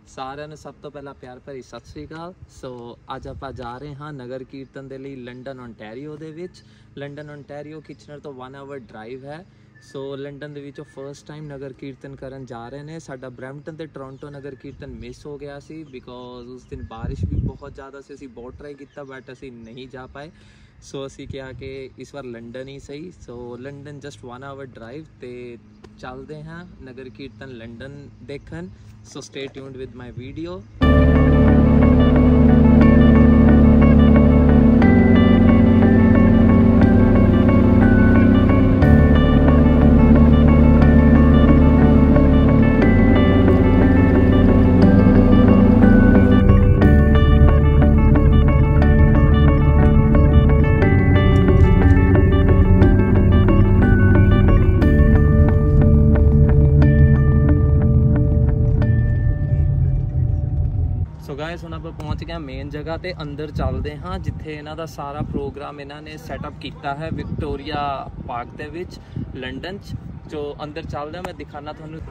ਸਾਰਿਆਂ ਨੂੰ ਸਭ ਤੋਂ ਪਹਿਲਾਂ ਪਿਆਰ ਭਰੀ ਸਤਿ ਸ੍ਰੀ ਅਕਾਲ। ਸੋ ਅੱਜ ਆਪਾਂ ਜਾ ਰਹੇ ਹਾਂ ਨਗਰ ਕੀਰਤਨ ਦੇ ਲਈ ਲੰਡਨ ਓਨਟਾਰੀਓ ਦੇ ਵਿੱਚ। ਲੰਡਨ ਓਨਟਾਰੀਓ ਕਿਚਨਰ ਤੋਂ 1 ਆਵਰ ਡਰਾਈਵ ਹੈ। ਸੋ ਲੰਡਨ ਦੇ ਵਿੱਚੋਂ ਫਸਟ ਟਾਈਮ ਨਗਰ ਕੀਰਤਨ ਕਰਨ ਜਾ ਰਹੇ ਨੇ। ਸਾਡਾ ਬਰੈਂਪਟਨ ਤੇ ਟੋਰਾਂਟੋ ਨਗਰ ਕੀਰਤਨ ਮਿਸ ਹੋ ਗਿਆ ਸੀ ਬਿਕੋਜ਼ ਉਸ ਦਿਨ ਬਾਰਿਸ਼ ਵੀ ਬਹੁਤ ਜ਼ਿਆਦਾ ਸੀ। ਅਸੀਂ ਬਹੁਤ ਟਰਾਈ ਕੀਤਾ ਬਟ ਅਸੀਂ ਨਹੀਂ ਜਾ ਪਾਏ। ਸੋ ਅਸੀਂ ਕਿਹਾ ਕਿ ਇਸ ਵਾਰ ਲੰਡਨ ਹੀ ਸਹੀ। So London just 1 hour drive ਤੇ ਚੱਲਦੇ ਹਾਂ ਨਗਰ ਕੀਰਤਨ ਲੰਡਨ ਦੇਖਣ। So stay tuned with my video. So guys ਹੁਣ ਆਪਾਂ ਪਹੁੰਚ ਗਏ ਮੇਨ ਜਗ੍ਹਾ ਤੇ। ਅੰਦਰ ਚੱਲਦੇ ਹਾਂ ਜਿੱਥੇ ਇਹਨਾਂ ਦਾ ਸਾਰਾ ਪ੍ਰੋਗਰਾਮ ਇਹਨਾਂ ਨੇ ਸੈਟਅਪ ਕੀਤਾ ਹੈ ਵਿਕਟੋਰੀਆ ਪਾਰਕ ਦੇ ਵਿੱਚ ਲੰਡਨ 'ਚ। ਜੋ ਅੰਦਰ ਚੱਲਦੇ ਹਾਂ ਮੈਂ ਦਿਖਾਣਾ ਤੁਹਾਨੂੰ।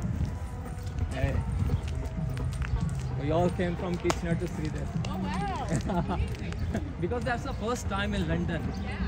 We all came from Kitchener to see this. Oh wow! Because that's the first time in London. Yeah.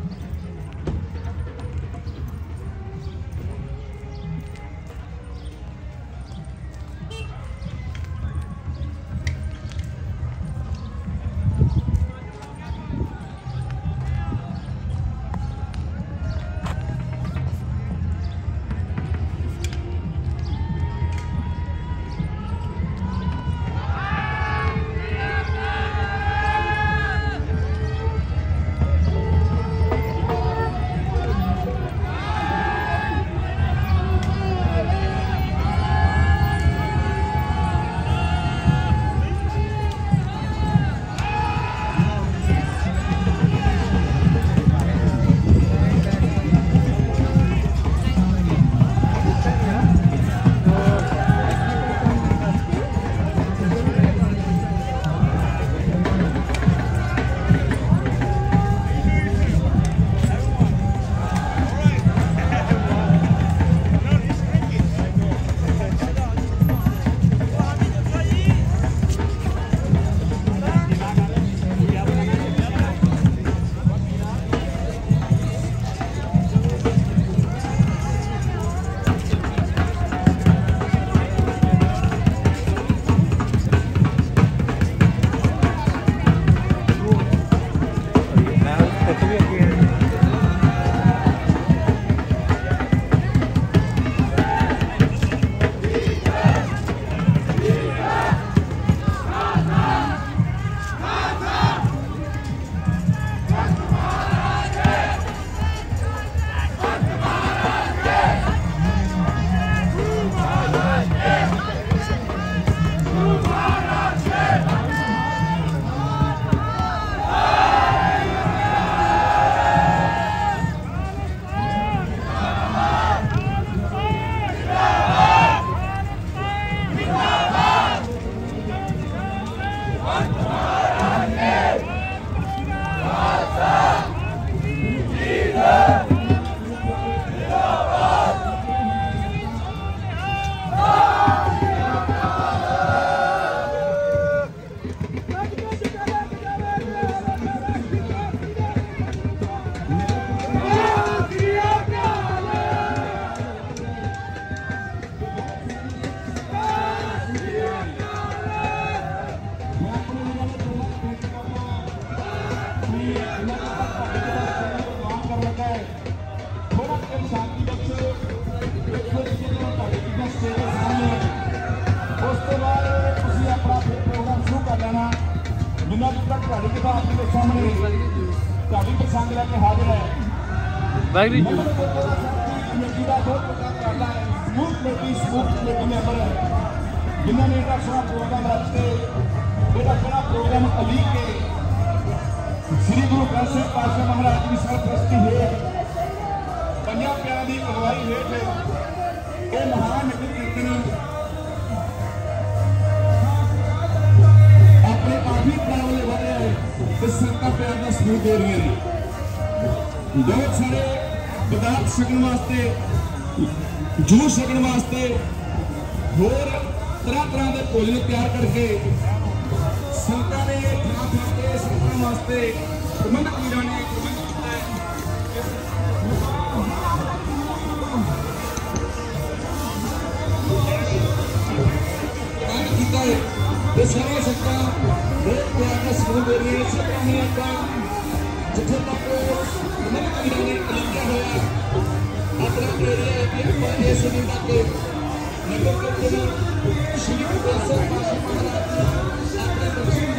जिन्होंने प्रोग्राम रखते प्रोग्राम अली के श्री गुरु ग्रंथ साहिब पातशाह महाराज की सरपरस्ती है पंजाब प्यार की अगवाई हेठ ये महान नगर कीर्तन अपने काफी प्रावले वाले संगत प्यार का सबूत दे रहे हैं। बहुत सारे पदार्थ छकन वास्ते जूस छकन वास्ते होर तरह तरह के भोजन तैयार करके संगतां ने थां थां ते संगतां वास्ते प्रबंधक वीरां ने प्रबंध किया है। ये सारे संगतां बहुत प्यार का सलूक दे रही है। संगतां ने जिथे तक प्रबंधक वीरां ने लिखा होया अपना एरिया है कि आप इस समय तक नगर कीर्तन श्री गुरु ग्रंथ साहिब पातशाह महाराज अपने दर्शन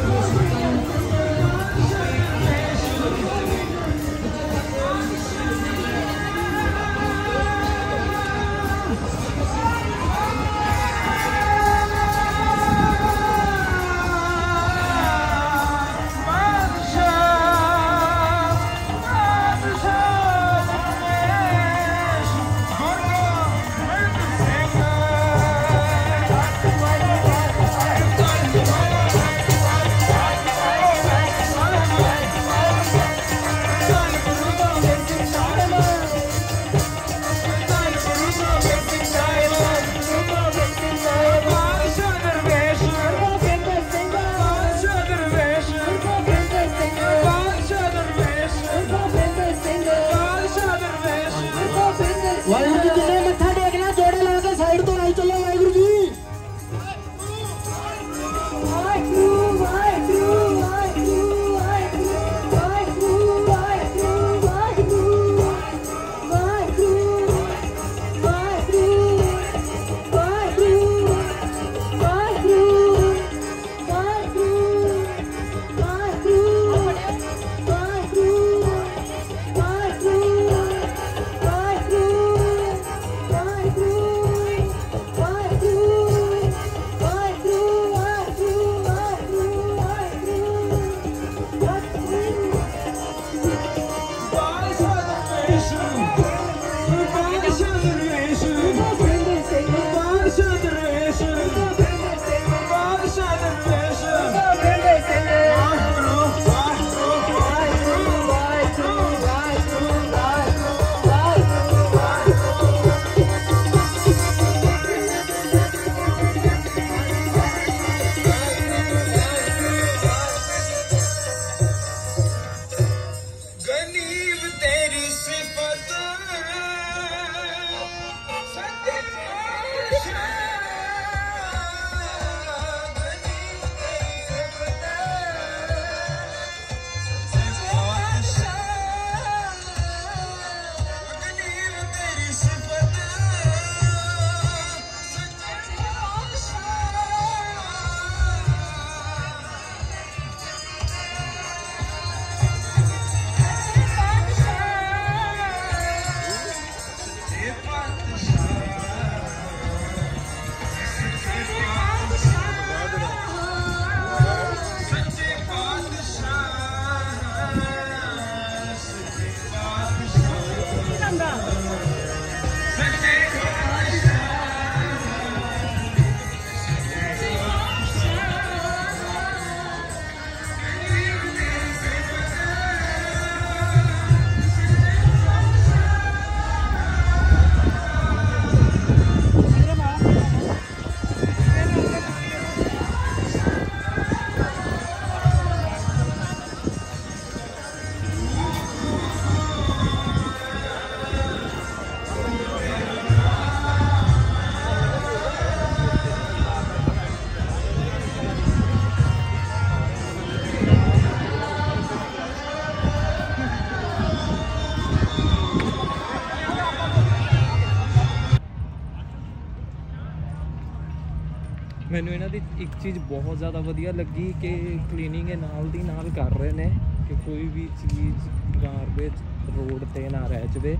ਮੈਨੂੰ ਇਹਨਾਂ ਦੀ ਇੱਕ ਚੀਜ਼ ਬਹੁਤ ਜ਼ਿਆਦਾ ਵਧੀਆ ਲੱਗੀ ਕਿ ਕਲੀਨਿੰਗ ਇਹ ਨਾਲ ਦੀ ਨਾਲ ਕਰ ਰਹੇ ਨੇ ਕਿ ਕੋਈ ਵੀ ਚੀਜ਼ ਗਾਰਬੇਜ ਰੋਡ ਤੇ ਨਾ ਰਹਿ ਜਾਵੇ।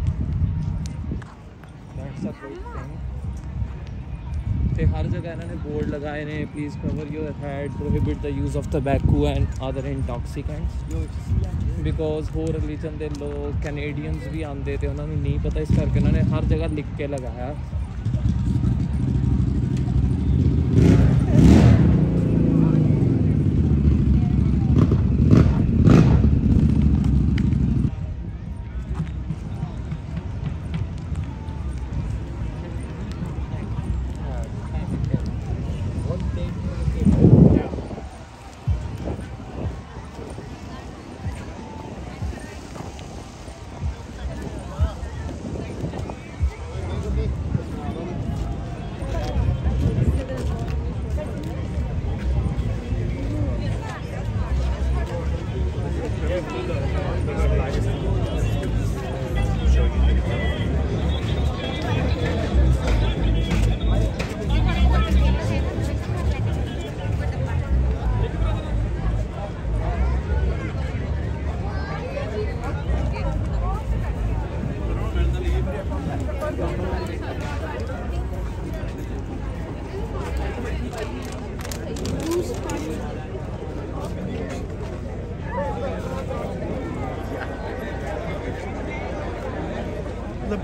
That's a good thing. ਤੇ ਹਰ ਜਗ੍ਹਾ ਇਹਨਾਂ ਨੇ ਬੋਰਡ ਲਗਾਏ ਨੇ, please cover your head, prohibit the use of tobacco and other intoxicants. Because ਹੋਰ ਰਿਲੀਜਨ ਦੇ ਲੋਕ ਕੈਨੇਡੀਅਨਸ ਵੀ ਆਉਂਦੇ ਤੇ ਉਹਨਾਂ ਨੂੰ ਨਹੀਂ ਪਤਾ, ਇਸ ਕਰਕੇ ਉਹਨਾਂ ਨੇ ਹਰ ਜਗ੍ਹਾ ਲਿਖ ਕੇ ਲਗਾਇਆ।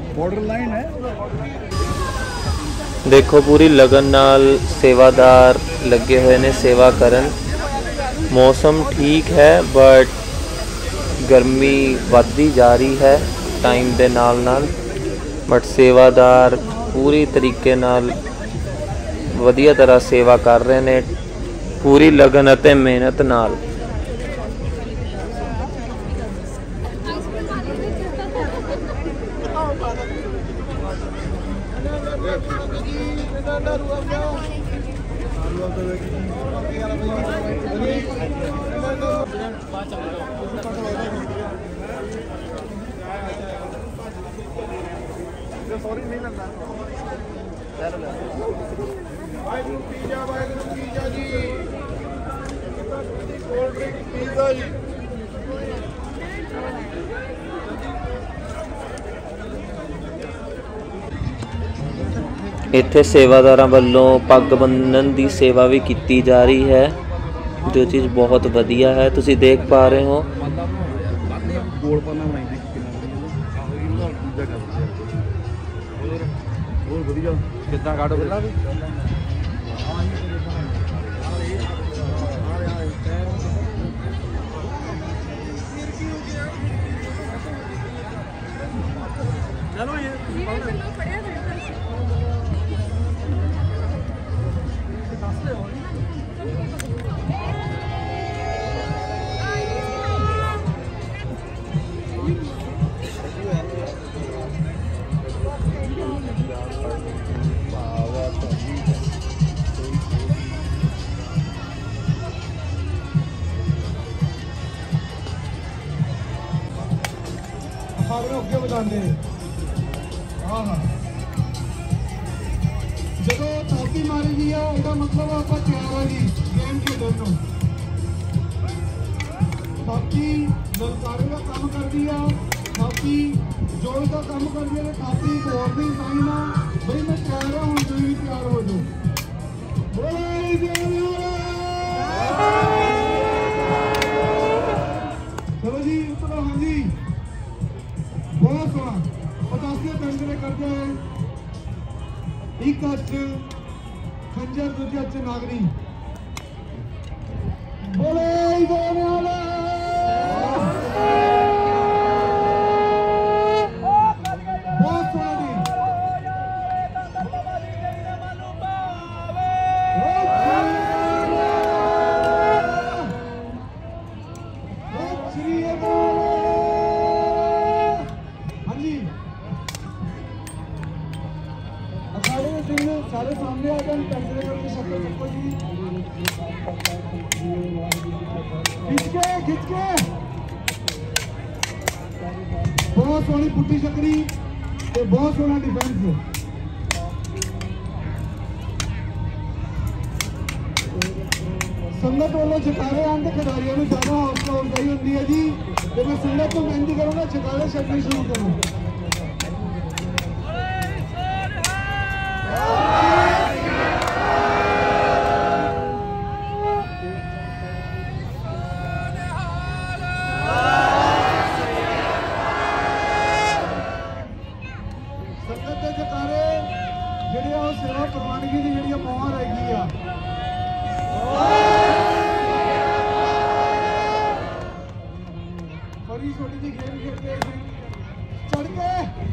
बॉर्डर लाइन है। देखो पूरी लगन नाल सेवादार लगे हुए ने सेवा करन। मौसम ठीक है बट गर्मी बढ़ती जा रही है टाइम दे नाल नाल, बट सेवादार पूरी तरीके नाल वधिया तरह सेवा कर रहे ने, पूरी लगन अते मेहनत नाल। सॉरी नहीं लगना। वाहिगुरू पिज़्ज़ा जी, कोल्ड ड्रिंक पिज़्ज़ा जी। इत्थे सेवादारां वल्लों पग बन्नण की सेवा भी की जा रही है, जो चीज़ बहुत वधिया है। तुसी देख पा रहे हो अगे बताते हाँ हाँ जो थापी मारी गई है इसका मतलब आप तैयार है जी गेम खेलने को। थापी ललकारे का काम कर दिया, थापी जोर का काम कर दिया, थापी एक वार्निंग साइन है भाई मैं तैयार हूँ, तुम भी तैयार हो जाओ। चलो जी उतरो। हाँ जी बहुत सोना 50 पेंडरे करते हैं, एक हथ खंजर दूजे हथ नागरी। बोले बहुत सोना जी। सारे सामने आ जाए, पेंडरे करके शक्ल सबको जी खिंच के बहुत सोहनी पुट्टी चकरी ते बहुत सोहना डिफेंस। संगत वालों जकारे आने खिडारियों में ज्यादा हौसला अफजाई होती है जी, तो मैं संगत को बेनती करूंगा जकारे छड़ने शुरू करो। सेवा प्रवानगी की जी मोहर हैगी आ बड़ी छोटी जी गेम खेलते चढ़ के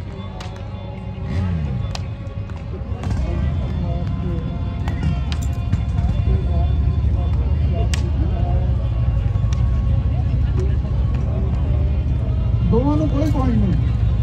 दोनों कोई पॉइंट नहीं।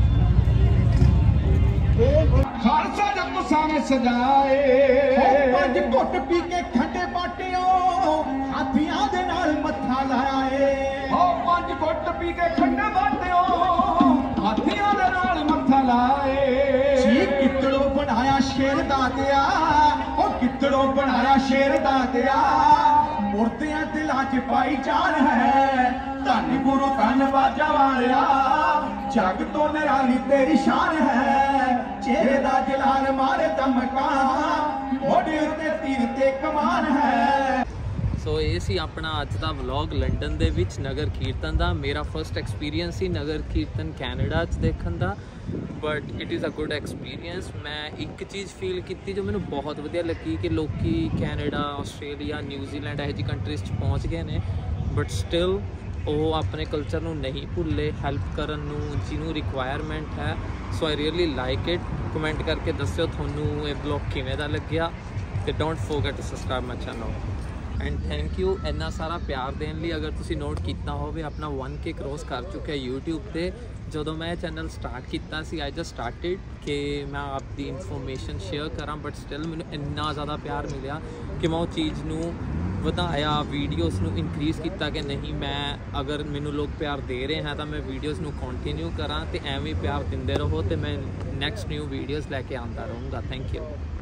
खालसा जब सामने सजाए पंज घुट पी के खंडे बाटियों हाथियों दे नाल मत्था लाए। पंज घुट पी के खंडे बाटियों हाथियों दे नाल मत्था लाए। कितड़ों बनाया शेर दादिया, ओ कितड़ों बनाया शेर दादिया। मूर्तियां दिलां च पाई जान है, धन गुरु धन बाजा वालिया। जग तो निराली तेरी शान है, चेहरे दा जलाल मारे दमका, मोढे उत्ते तीर ते कमान है। ਸੋ ਇਹ ਸੀ ਆਪਣਾ ਅੱਜ ਦਾ ਵਲੌਗ ਲੰਡਨ ਦੇ ਵਿੱਚ ਨਗਰ ਕੀਰਤਨ ਦਾ। ਮੇਰਾ ਫਸਟ ਐਕਸਪੀਰੀਅੰਸ ਸੀ ਨਗਰ ਕੀਰਤਨ ਕੈਨੇਡਾ 'ਚ ਦੇਖਣ ਦਾ, but it is a good experience. ਮੈਂ ਇੱਕ ਚੀਜ਼ ਫੀਲ ਕੀਤੀ ਜੋ ਮੈਨੂੰ ਬਹੁਤ ਵਧੀਆ ਲੱਗੀ ਕਿ ਲੋਕੀ ਕੈਨੇਡਾ, ਆਸਟ੍ਰੇਲੀਆ, ਨਿਊਜ਼ੀਲੈਂਡ ਇਹੋ ਜਿਹੀ ਕੰਟਰੀਜ਼ 'ਚ ਪਹੁੰਚ ਗਏ ਨੇ, ਬਟ ਸਟਿਲ ਉਹ ਆਪਣੇ ਕਲਚਰ ਨੂੰ ਨਹੀਂ ਭੁੱਲੇ, ਹੈਲਪ ਕਰਨ ਨੂੰ ਜਿਹਨੂੰ ਰਿਕੁਆਇਰਮੈਂਟ ਹੈ। So I really like it. Comment ਕਰਕੇ ਦੱਸਿਓ ਤੁਹਾਨੂੰ ਇਹ ਵਲੌਗ ਕਿਵੇਂ ਦਾ ਲੱਗਿਆ, ਤੇ don't forget to subscribe my channel. And thank you ਇੰਨਾ ਸਾਰਾ ਪਿਆਰ ਦੇਣ ਲਈ। ਅਗਰ ਤੁਸੀਂ ਨੋਟ ਕੀਤਾ ਹੋਵੇ ਆਪਣਾ 1K ਕ੍ਰੋਸ ਕਰ ਚੁੱਕਿਆ YouTube ਤੇ। ਜਦੋਂ ਮੈਂ ਇਹ ਚੈਨਲ ਸਟਾਰਟ ਕੀਤਾ ਸੀ, ਆਈ ਜਸਟ ਸਟਾਰਟਿਡ ਕਿ ਮੈਂ ਆਪਦੀ ਇਨਫੋਰਮੇਸ਼ਨ ਸ਼ੇਅਰ ਕਰਾਂ, ਬਟ ਸਟਿਲ ਮੈਨੂੰ ਇੰਨਾ ਜ਼ਿਆਦਾ ਪਿਆਰ ਮਿਲਿਆ ਕਿ ਮੈਂ ਉਹ ਚੀਜ਼ ਨੂੰ ਵਧਾਇਆ, ਵੀਡੀਓਜ਼ ਨੂੰ ਇਨਕਰੀਜ਼ ਕੀਤਾ ਕਿ ਨਹੀਂ, ਮੈਂ ਅਗਰ ਮੈਨੂੰ ਲੋਕ ਪਿਆਰ ਦੇ ਰਹੇ ਹੈ ਤਾਂ ਮੈਂ ਵੀਡੀਓਜ਼ ਨੂੰ ਕੰਟੀਨਿਊ ਕਰਾਂ, ਤੇ ਐਵੇਂ ਪਿਆਰ ਦਿੰਦੇ ਰਹੋ ਤੇ ਮੈਂ ਨੈਕਸਟ ਨਿਊ ਵੀਡੀਓਜ਼ ਲੈ ਕੇ ਆਉਂਦਾ ਰਹੂੰਗਾ। Thank you.